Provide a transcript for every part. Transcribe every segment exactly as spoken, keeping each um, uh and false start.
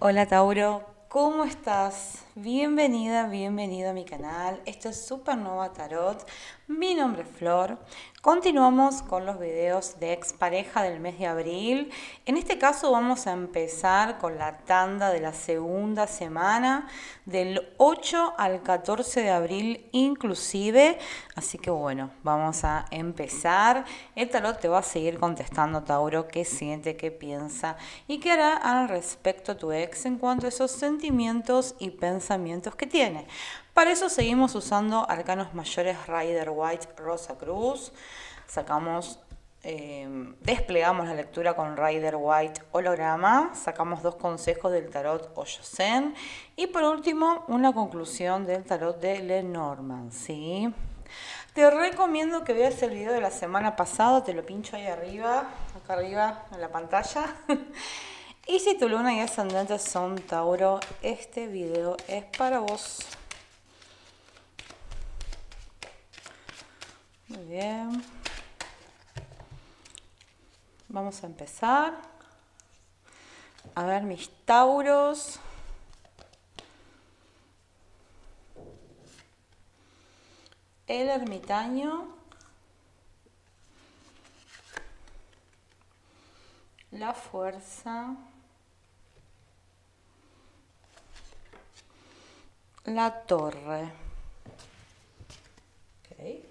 Hola Tauro, ¿cómo estás? Bienvenida, bienvenido a mi canal. Esto es Supernova Tarot. Mi nombre es Flor. Continuamos con los videos de expareja del mes de abril. En este caso vamos a empezar con la tanda de la segunda semana, del ocho al catorce de abril inclusive. Así que bueno, vamos a empezar. El tarot te va a seguir contestando, Tauro, qué siente, qué piensa y qué hará al respecto tu ex en cuanto a esos sentimientos y pensamientos que tiene. Para eso seguimos usando arcanos mayores Rider White Rosa Cruz. Sacamos, eh, desplegamos la lectura con Rider White holograma. Sacamos dos consejos del tarot Oyosen. Y por último, una conclusión del tarot de Lenormand, ¿sí? Te recomiendo que veas el video de la semana pasada. Te lo pincho ahí arriba, acá arriba en la pantalla. Y si tu luna y ascendente son Tauro, este video es para vos. Muy bien. Vamos a empezar. A ver mis Tauros. El ermitaño. La fuerza. La torre. Okay.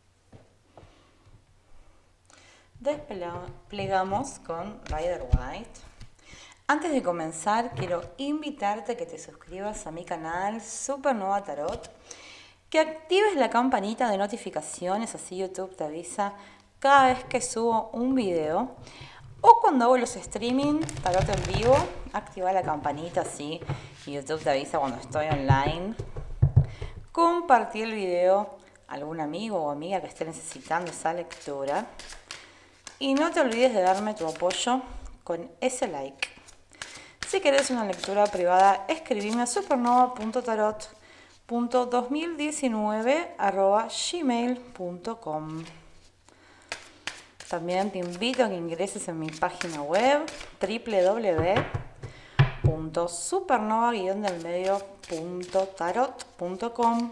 Desplegamos con Rider White. Antes de comenzar, quiero invitarte a que te suscribas a mi canal Supernova Tarot, que actives la campanita de notificaciones, así YouTube te avisa cada vez que subo un video. O cuando hago los streaming, tarot en vivo, activa la campanita, así YouTube te avisa cuando estoy online. Compartí el video a algún amigo o amiga que esté necesitando esa lectura. Y no te olvides de darme tu apoyo con ese like. Si querés una lectura privada, escribime a supernova punto tarot punto dos mil diecinueve arroba gmail punto com. También te invito a que ingreses en mi página web w w w punto supernova guion del medio punto tarot punto com.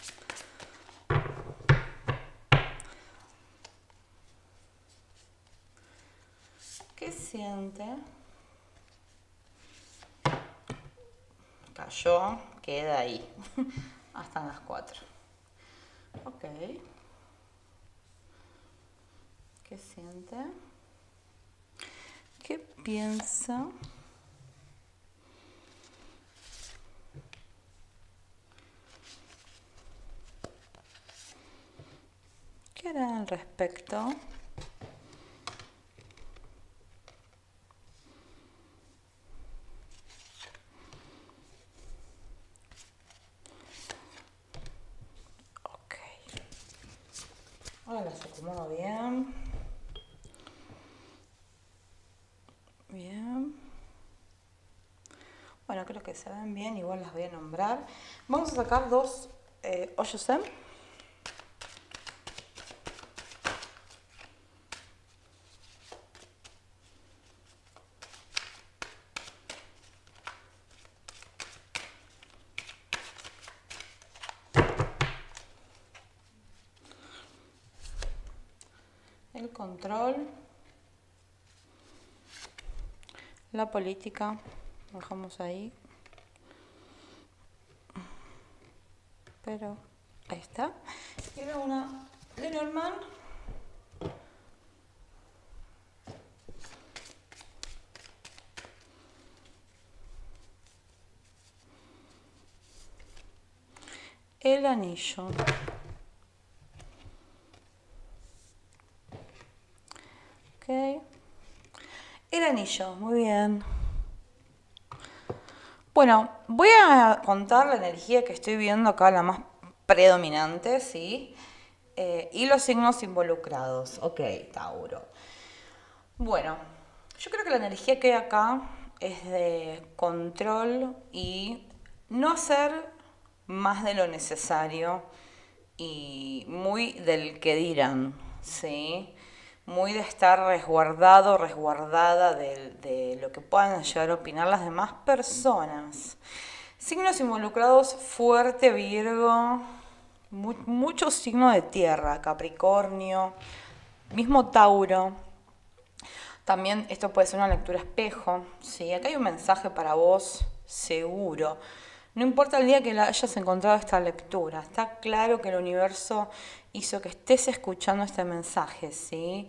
¿Qué siente? Cayó, queda ahí hasta las cuatro. Ok. ¿Qué siente? ¿Qué piensa? ¿Qué hará al respecto? Ok. Ahora las acomodo bien. Bien. Bueno, creo que se ven bien, igual las voy a nombrar. Vamos a sacar dos eh, Oyosen. El control, la política, bajamos ahí, pero ahí está. Y ahora una Lenormand, el anillo. Ok. El anillo, muy bien. Bueno, voy a contar la energía que estoy viendo acá, la más predominante, ¿sí? Eh, y los signos involucrados. Ok, Tauro. Bueno, yo creo que la energía que hay acá es de control y no hacer más de lo necesario y muy del que dirán, ¿sí? muy de estar resguardado, resguardada de, de lo que puedan llegar a opinar las demás personas. Signos involucrados, fuerte Virgo, mu muchos signos de tierra, Capricornio, mismo Tauro. También esto puede ser una lectura espejo, ¿sí? Acá hay un mensaje para vos, seguro. No importa el día que la hayas encontrado esta lectura, está claro que el universo hizo que estés escuchando este mensaje, ¿sí?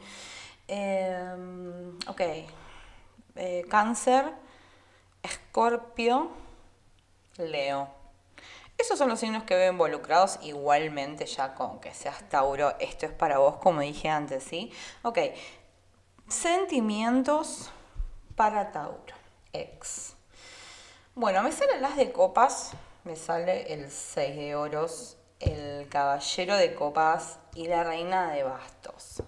Eh, ok, eh, Cáncer, Escorpio, Leo. Esos son los signos que veo involucrados, igualmente ya con que seas Tauro, esto es para vos, como dije antes, ¿sí? Ok, sentimientos para Tauro, ex. Bueno, me salen las de copas, me sale el seis de oros, el caballero de copas y la reina de bastos.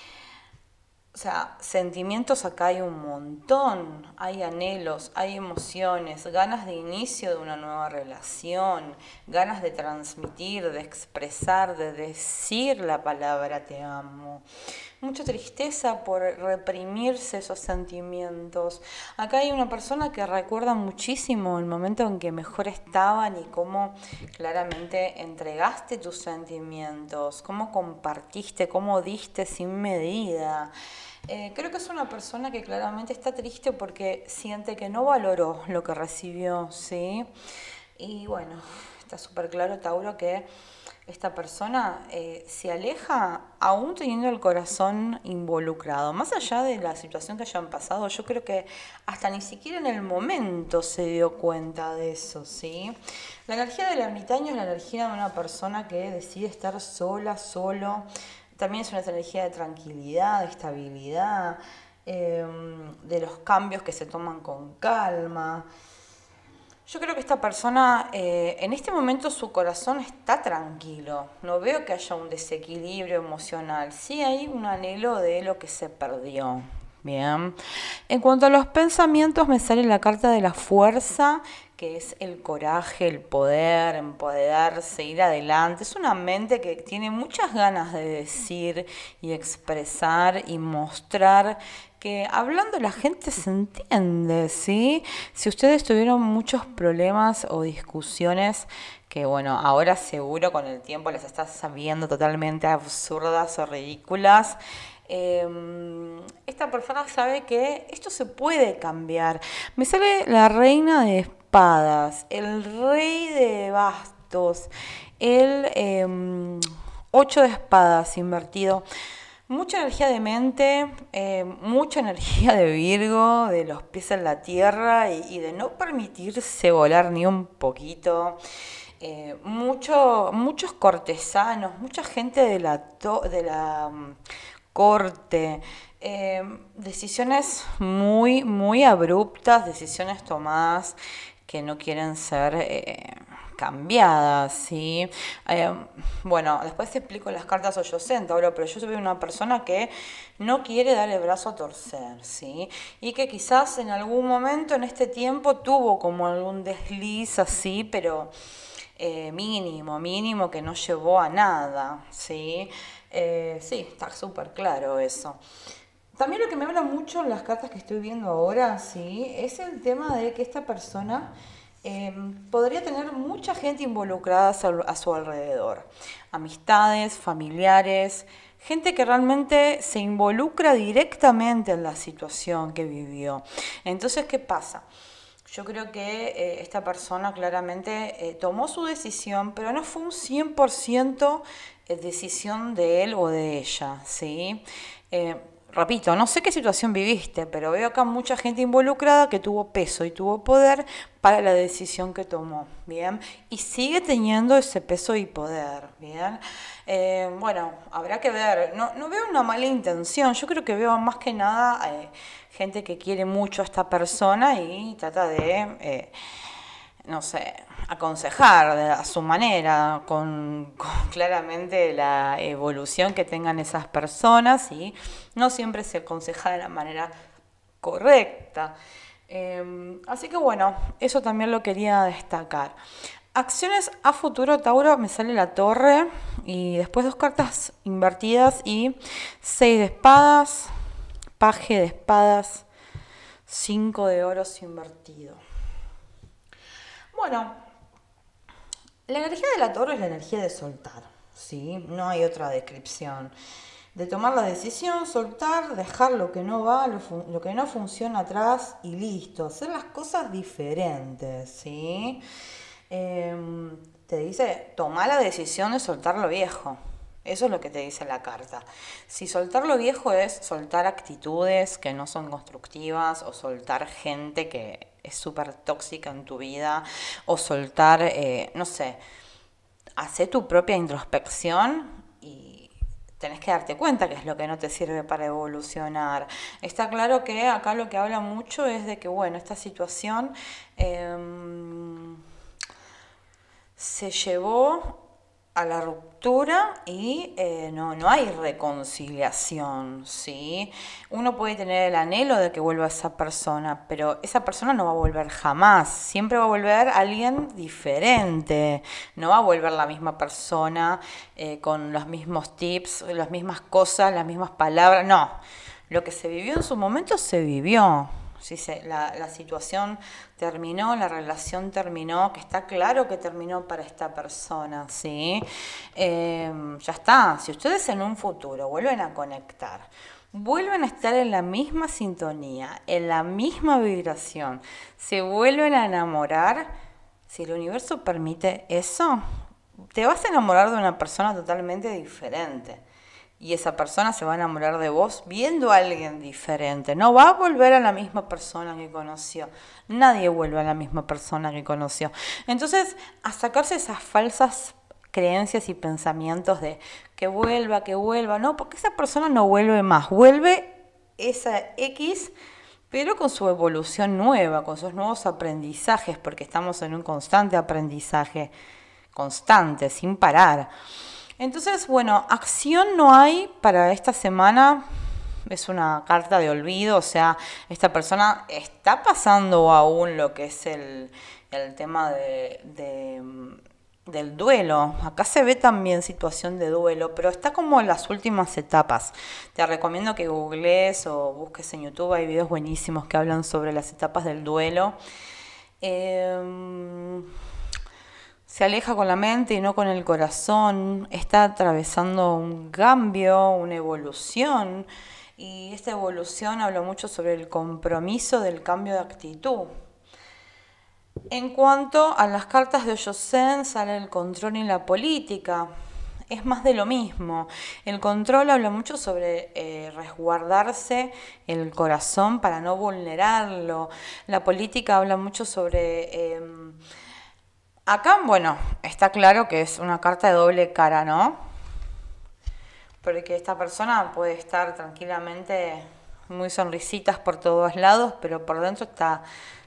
O sea, sentimientos acá hay un montón, hay anhelos, hay emociones, ganas de inicio de una nueva relación, ganas de transmitir, de expresar, de decir la palabra te amo. Mucha tristeza por reprimirse esos sentimientos. Acá hay una persona que recuerda muchísimo el momento en que mejor estaban y cómo claramente entregaste tus sentimientos, cómo compartiste, cómo diste sin medida. Eh, creo que es una persona que claramente está triste porque siente que no valoró lo que recibió, ¿sí? Y bueno, está súper claro, Tauro, que esta persona eh, se aleja aún teniendo el corazón involucrado. Más allá de la situación que hayan pasado, yo creo que hasta ni siquiera en el momento se dio cuenta de eso, ¿sí? La energía del ermitaño es la energía de una persona que decide estar sola, solo. También es una energía de tranquilidad, de estabilidad, eh, de los cambios que se toman con calma. Yo creo que esta persona, eh, en este momento su corazón está tranquilo. No veo que haya un desequilibrio emocional. Sí hay un anhelo de lo que se perdió. Bien. En cuanto a los pensamientos, me sale la carta de la fuerza, que es el coraje, el poder, empoderarse, ir adelante. Es una mente que tiene muchas ganas de decir y expresar y mostrar que hablando la gente se entiende, ¿sí? Si ustedes tuvieron muchos problemas o discusiones que, bueno, ahora seguro con el tiempo les estás sabiendo totalmente absurdas o ridículas, eh, esta persona sabe que esto se puede cambiar. Me sale la reina de espadas, el rey de bastos, el eh, ocho de espadas invertido. Mucha energía de mente, eh, mucha energía de Virgo, de los pies en la tierra y, y de no permitirse volar ni un poquito. Eh, mucho, muchos cortesanos, mucha gente de la, to de la um, corte, eh, decisiones muy, muy abruptas, decisiones tomadas que no quieren ser eh, cambiadas, ¿sí? Eh, bueno, después te explico las cartas o yo sé, Tauro, pero yo soy una persona que no quiere dar el brazo a torcer, ¿sí? Y que quizás en algún momento en este tiempo tuvo como algún desliz así, pero eh, mínimo, mínimo que no llevó a nada, ¿sí? Eh, sí, está súper claro eso. También lo que me habla mucho en las cartas que estoy viendo ahora, sí, es el tema de que esta persona eh, podría tener mucha gente involucrada a su alrededor. Amistades, familiares, gente que realmente se involucra directamente en la situación que vivió. Entonces, ¿qué pasa? Yo creo que eh, esta persona claramente eh, tomó su decisión, pero no fue un cien por ciento decisión de él o de ella, ¿sí? Eh, repito, no sé qué situación viviste, pero veo acá mucha gente involucrada que tuvo peso y tuvo poder para la decisión que tomó, ¿bien? Y sigue teniendo ese peso y poder, ¿bien? Eh, bueno, habrá que ver, no, no veo una mala intención, yo creo que veo más que nada eh, gente que quiere mucho a esta persona y trata de... Eh, no sé, aconsejar a su manera, con, con claramente la evolución que tengan esas personas y no siempre se aconseja de la manera correcta. Eh, así que bueno, eso también lo quería destacar. Acciones a futuro, Tauro, me sale la torre y después dos cartas invertidas y seis de espadas, paje de espadas, cinco de oros invertido. Bueno, la energía de la Toro es la energía de soltar, ¿sí? No hay otra descripción. De tomar la decisión, soltar, dejar lo que no va, lo, lo que no funciona atrás y listo. Hacer las cosas diferentes, ¿sí? Eh, te dice, toma la decisión de soltar lo viejo. Eso es lo que te dice la carta. Si soltar lo viejo es soltar actitudes que no son constructivas, o soltar gente que es súper tóxica en tu vida, o soltar, eh, no sé, hacer tu propia introspección y tenés que darte cuenta que es lo que no te sirve para evolucionar. Está claro que acá lo que habla mucho es de que, bueno, esta situación eh, se llevó a la ruptura y eh, no, no hay reconciliación, ¿sí? Uno puede tener el anhelo de que vuelva esa persona, pero esa persona no va a volver jamás. Siempre va a volver alguien diferente. No va a volver la misma persona eh, con los mismos tips, las mismas cosas, las mismas palabras. No, lo que se vivió en su momento se vivió. Sí, se, la, la situación terminó, la relación terminó, que está claro que terminó para esta persona, ¿sí? Eh, ya está, si ustedes en un futuro vuelven a conectar, vuelven a estar en la misma sintonía, en la misma vibración, se vuelven a enamorar, si el universo permite eso, te vas a enamorar de una persona totalmente diferente. Y esa persona se va a enamorar de vos viendo a alguien diferente. No va a volver a la misma persona que conoció. Nadie vuelve a la misma persona que conoció. Entonces, a sacarse esas falsas creencias y pensamientos de que vuelva, que vuelva. No, porque esa persona no vuelve más. Vuelve esa X, pero con su evolución nueva, con sus nuevos aprendizajes, porque estamos en un constante aprendizaje, constante, sin parar. Entonces, bueno, acción no hay para esta semana, es una carta de olvido, o sea, esta persona está pasando aún lo que es el, el tema de, de, del duelo. Acá se ve también situación de duelo, pero está como en las últimas etapas. Te recomiendo que googlees o busques en YouTube, hay videos buenísimos que hablan sobre las etapas del duelo. Eh, Se aleja con la mente y no con el corazón, está atravesando un cambio, una evolución, y esta evolución habla mucho sobre el compromiso del cambio de actitud. En cuanto a las cartas de Oyosen, sale el control y la política. Es más de lo mismo. El control habla mucho sobre eh, resguardarse el corazón para no vulnerarlo. La política habla mucho sobre... Eh, Acá, bueno, está claro que es una carta de doble cara, ¿no? Porque esta persona puede estar tranquilamente muy sonrisitas por todos lados, pero por dentro está,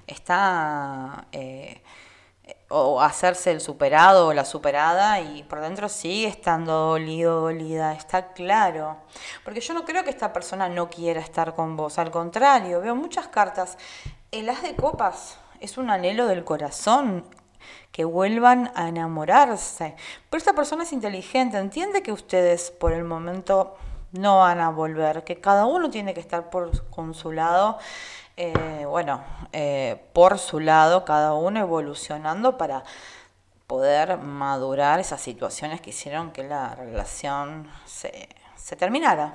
está eh, o hacerse el superado o la superada, y por dentro sigue estando dolido, dolida, está claro. Porque yo no creo que esta persona no quiera estar con vos, al contrario, veo muchas cartas. El as de copas es un anhelo del corazón, que vuelvan a enamorarse. Pero esta persona es inteligente, entiende que ustedes por el momento no van a volver, que cada uno tiene que estar por, con su lado, eh, bueno, eh, por su lado, cada uno evolucionando para poder madurar esas situaciones que hicieron que la relación se, se terminara.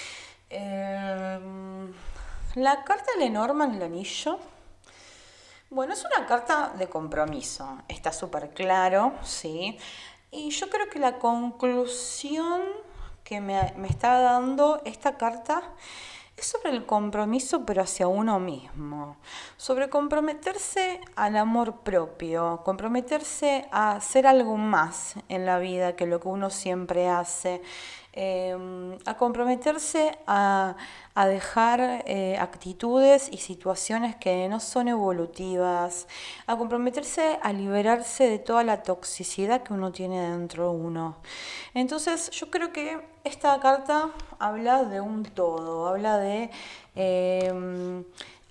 Eh, la carta de Lenormand, el anillo. Bueno, es una carta de compromiso, está súper claro, ¿sí? Y yo creo que la conclusión que me, me está dando esta carta es sobre el compromiso, pero hacia uno mismo, sobre comprometerse al amor propio, comprometerse a hacer algo más en la vida que lo que uno siempre hace, eh, a comprometerse a, a dejar eh, actitudes y situaciones que no son evolutivas, a comprometerse a liberarse de toda la toxicidad que uno tiene dentro de uno. Entonces yo creo que esta carta habla de un todo, habla de eh,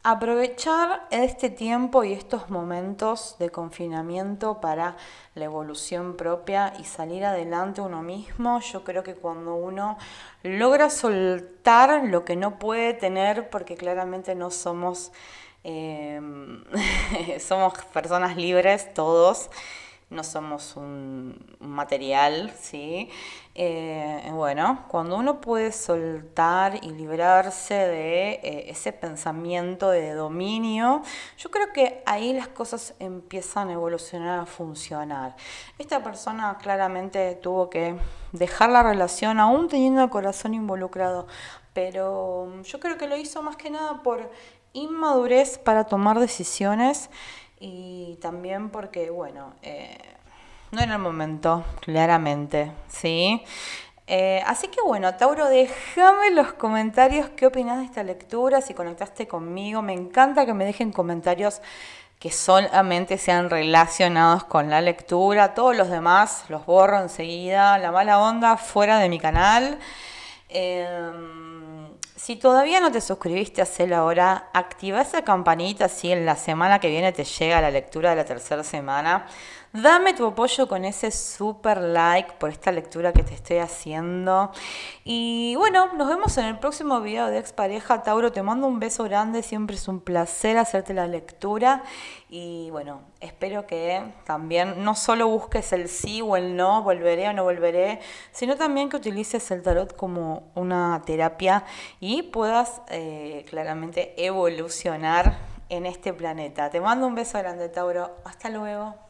aprovechar este tiempo y estos momentos de confinamiento para la evolución propia y salir adelante uno mismo. Yo creo que cuando uno logra soltar lo que no puede tener, porque claramente no somos, eh, somos personas libres todos, no somos un, un material, ¿sí? Eh, bueno, cuando uno puede soltar y librarse de eh, ese pensamiento de dominio, yo creo que ahí las cosas empiezan a evolucionar, a funcionar. Esta persona claramente tuvo que dejar la relación, aún teniendo el corazón involucrado, pero yo creo que lo hizo más que nada por inmadurez para tomar decisiones y también porque, bueno, eh, no era el momento, claramente, ¿sí? Eh, así que bueno, Tauro, déjame en los comentarios qué opinas de esta lectura, si conectaste conmigo. Me encanta que me dejen comentarios que solamente sean relacionados con la lectura. Todos los demás los borro enseguida. La mala onda fuera de mi canal. Eh, si todavía no te suscribiste, hacelo ahora. Activa esa campanita, así en la semana que viene te llega la lectura de la tercera semana. Dame tu apoyo con ese super like por esta lectura que te estoy haciendo. Y bueno, nos vemos en el próximo video de Expareja. Tauro, te mando un beso grande. Siempre es un placer hacerte la lectura. Y bueno, espero que también no solo busques el sí o el no, volveré o no volveré, sino también que utilices el tarot como una terapia y puedas eh, claramente evolucionar en este planeta. Te mando un beso grande, Tauro. Hasta luego.